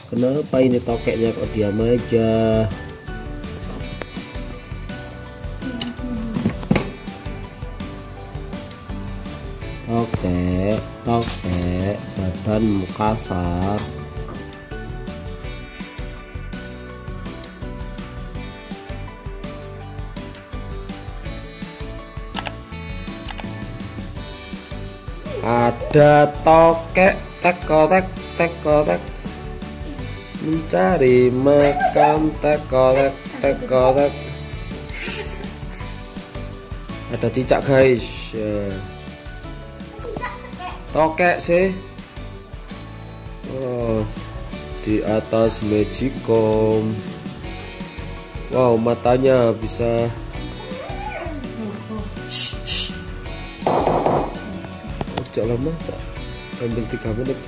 Kenapa ini tokeknya kok diam aja? Tokek, badan kasar. Ada tokek, tek mencari makan, tek. Ada cicak guys ya. Tokek sih. Oh, di atas magicom. Wow, matanya bisa. Ojak lama, Cak. Ambil 3 menit.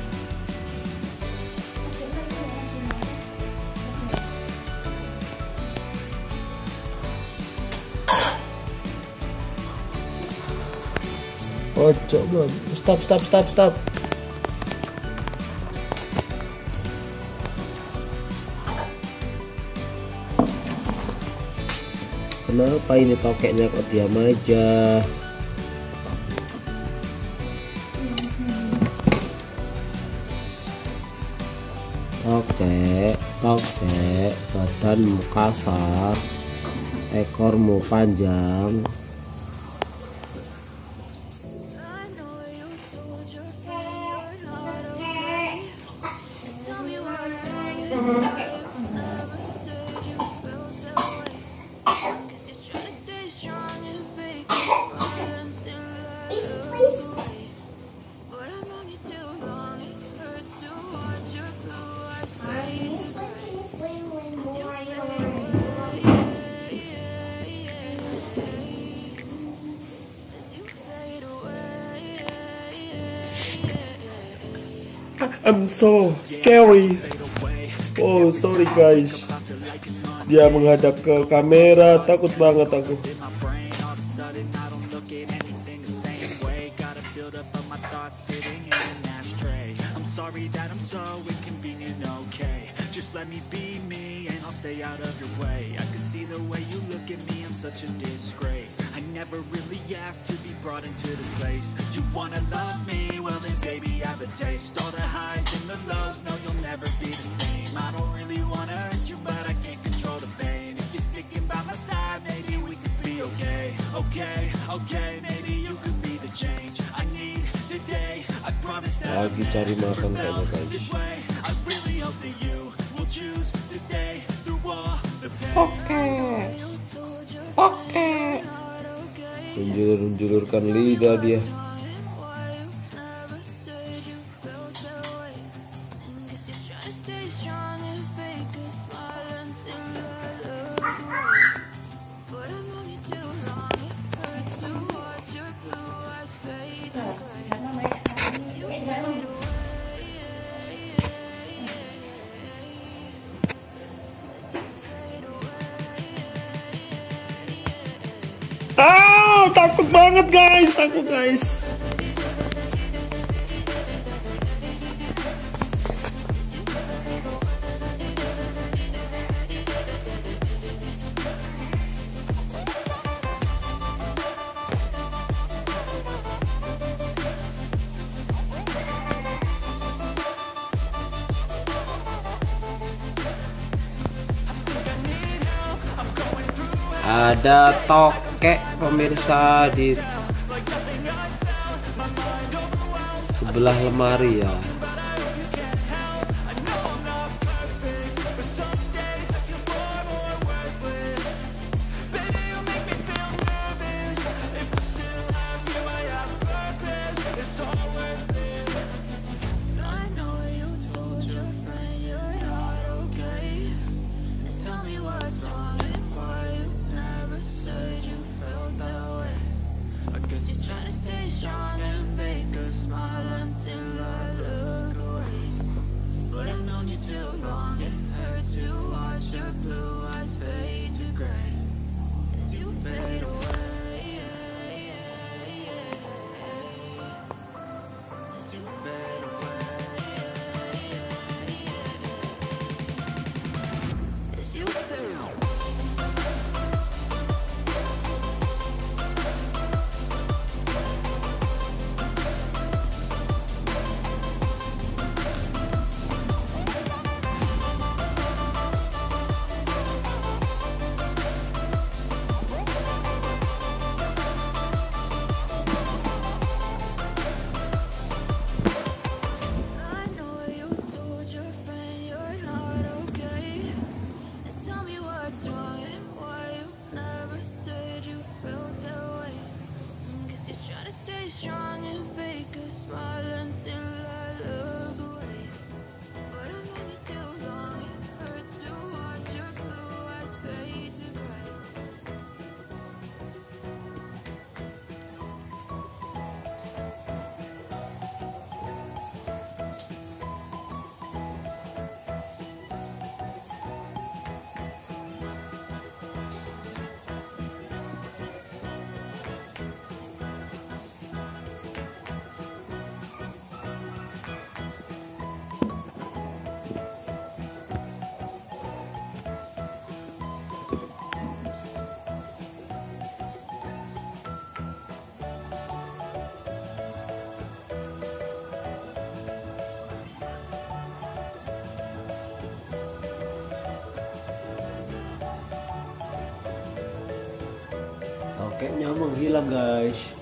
Ojak bang. Stop. Kenapa ini tokeknya kok diam aja? Tokek, badanmu kasar, ekormu panjang. I'm so scary. Oh sorry guys, dia menghadap ke kamera, takut banget aku. Let me be me and I'll stay out of your way. I can see the way you look at me, I'm such a disgrace. I never really asked to be brought into this place. You wanna love me? Well then baby I have a taste. All the highs and the lows, no you'll never be the same. I don't really wanna hurt you but I can't control the pain. If you're sticking by my side, maybe we could be okay. Okay, maybe you could be the change I need today. I promise that Lagi cari makan kayaknya guys. I really hope that you choose to stay through all the pain. Oke. Menjulurkan lidah dia. Takut banget guys, takut guys. Ada tokek pemirsa di sebelah lemari ya. Kayaknya menghilang guys.